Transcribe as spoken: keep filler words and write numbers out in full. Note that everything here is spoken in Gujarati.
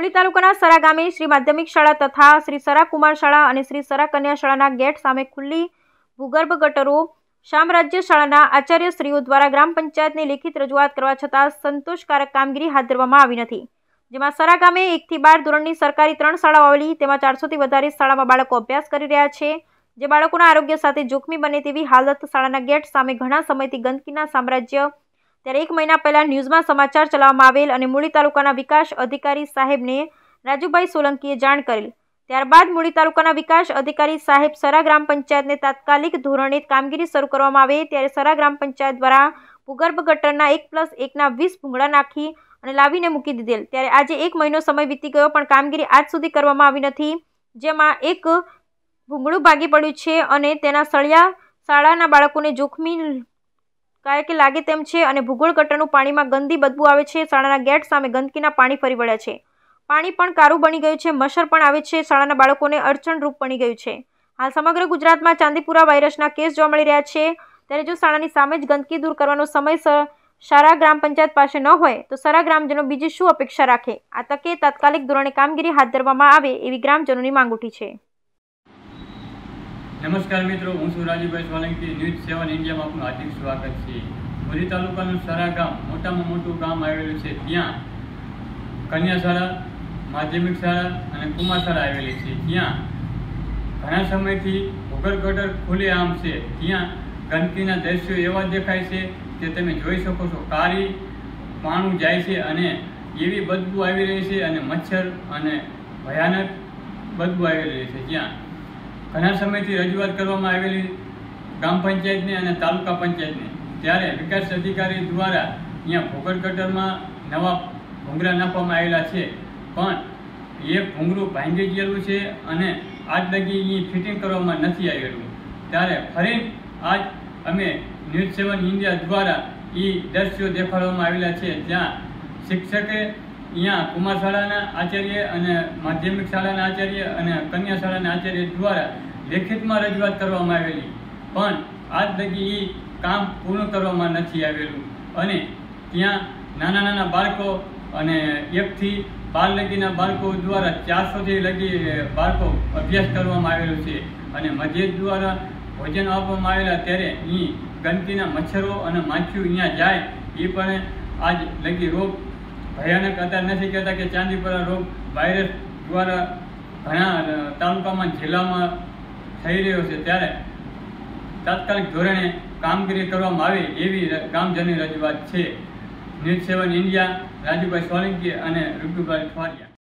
મૂળી તાલુકાના સરા ગામે શ્રી માધ્યમિક શાળા તથા શ્રી સરા કુમાર શાળા અને શ્રી સરા કન્યા શાળાના ગેટ સામે ખુલ્લી ભૂગર્ભ ગટરો સામ્રાજ્ય શાળાના આચાર્યશ્રીઓ દ્વારા ગ્રામ પંચાયતને લેખિત રજૂઆત કરવા છતાં સંતોષકારક કામગીરી હાથ ધરવામાં આવી નથી, જેમાં સરા ગામે એકથી બાર ધોરણની સરકારી ત્રણ શાળાઓ આવેલી તેમાં ચારસોથી વધારે શાળામાં બાળકો અભ્યાસ કરી રહ્યા છે, જે બાળકોના આરોગ્ય સાથે જોખમી બને તેવી હાલત શાળાના ગેટ સામે ઘણા સમયથી ગંદકીના સામ્રાજ્ય. ત્યારે એક મહિના પહેલા ન્યૂઝમાં સમાચાર ચલાવવામાં આવેલ અને મૂળી તાલુકાના વિકાસ અધિકારી સાહેબને રાજુભાઈ સોલંકીએ જાણ કરેલ. ત્યારબાદ મૂળી તાલુકાના વિકાસ અધિકારી સાહેબ સરા ગ્રામ પંચાયતને તાત્કાલિક ધોરણે કામગીરી શરૂ કરવામાં આવે ત્યારે સરા ગ્રામ પંચાયત દ્વારા ભૂગર્ભ ગટરના એક પ્લસ એકના વીસ ભૂંગળા નાખી અને લાવીને મૂકી દીધેલ. ત્યારે આજે એક મહિનો સમય વીતી ગયો પણ કામગીરી આજ સુધી કરવામાં આવી નથી, જેમાં એક ભૂંગળું ભાગી પડ્યું છે અને તેના સળિયા શાળાના બાળકોને જોખમી કાયકે લાગે તેમ છે અને ભૂગોળ ગટરનું પાણીમાં ગંદી બદબુ આવે છે. શાળાના ગેટ સામે ગંદકીના પાણી ફરી વળ્યા છે, પાણી પણ કારું બની ગયું છે, મચ્છર પણ આવે છે, શાળાના બાળકોને અડચણરૂપ બની ગયું છે. હાલ સમગ્ર ગુજરાતમાં ચાંદીપુરા વાયરસના કેસ જોવા મળી રહ્યા છે, ત્યારે જો શાળાની સામે જ ગંદકી દૂર કરવાનો સમય સરા ગ્રામ પંચાયત પાસે ન હોય તો સરા ગ્રામજનો બીજી શું અપેક્ષા રાખે? આ તકે તાત્કાલિક ધોરણે કામગીરી હાથ ધરવામાં આવે એવી ગ્રામજનોની માંગ ઉઠી છે. નમસ્કાર મિત્રો, હું છું રાજુભાઈ સોલંકી. ન્યૂઝ સેવન ઇન્ડિયામાં આપનું હાર્દિક સ્વાગત છે. મૂળી તાલુકાનું સરા ગામ મોટામાં મોટું ગામ આવેલું છે. ત્યાં કન્યા શાળા, માધ્યમિક શાળા અને કુમાર શાળા આવેલી છે. ત્યાં ઘણા સમયથી ભૂગર્ભ ગટર ખુલ્લે આમ છે. ત્યાં ગંદકીના દ્રશ્યો એવા દેખાય છે કે તમે જોઈ શકો છો, કાળી પાણું જાય છે અને એવી બદબુ આવી રહી છે અને મચ્છર અને ભયાનક બદબુ આવી રહી છે. ત્યાં ઘણા સમયથી રજૂઆત કરવામાં આવેલી ગ્રામ પંચાયતને અને તાલુકા પંચાયતને, ત્યારે વિકાસ અધિકારી દ્વારા અહીંયા ભૂગર્ભ ગટરમાં નવા ભૂંગળા નાખવામાં આવેલા છે, પણ એ ભૂંગળું ભાંગી ગયેલું છે અને આજ લગી અહીં ફિટિંગ કરવામાં નથી આવેલું. ત્યારે ફરી આજ અમે ન્યૂઝ સેવન ઇન્ડિયા દ્વારા એ દ્રશ્યો દેખાડવામાં આવેલા છે. જ્યાં શિક્ષકે અહીંયા કુમાર શાળાના આચાર્ય અને માધ્યમિક શાળાના આચાર્ય અને કન્યા શાળાના આચાર્ય દ્વારા લેખિતમાં રજૂઆત કરવામાં આવેલી, પણ આજ લગી એ કામ પૂર્ણ કરવામાં નથી આવેલું અને ત્યાં નાના નાના બાળકો અને એકથી બાર લગીના બાળકો દ્વારા ચારસોથી લગી બાળકો અભ્યાસ કરવામાં આવેલો છે અને મસ્જિદ દ્વારા ભોજન આપવામાં આવેલા. ત્યારે અહીં ગંદકીના મચ્છરો અને માખીઓ અહીંયા જાય એ પણ આજ લગી રોગ ભયાનક અત્યારે નથી કહેતા કે ચાંદીપુરા રોગ વાયરસ દ્વારા ઘણા તાલુકામાં જિલ્લામાં થઈ રહ્યો છે. ત્યારે તાત્કાલિક ધોરણે કામગીરી કરવામાં આવે એવી ગામજનની રજૂઆત છે. News seven India, Rajubhai Solanki અને ઋતુભાઈ ઠવારિયા.